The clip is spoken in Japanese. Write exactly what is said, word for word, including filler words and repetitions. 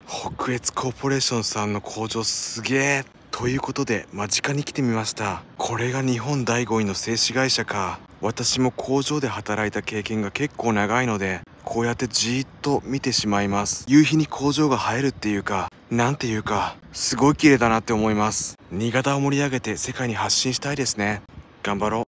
北越コーポレーションさんの工場すげえ。ということで間近に来てみました。これが日本だいごいの製紙会社か。私も工場で働いた経験が結構長いので、こうやってじーっと見てしまいます。夕日に工場が映えるっていうか、なんていうかすごい綺麗だなって思います。新潟を盛り上げて世界に発信したいですね。頑張ろう。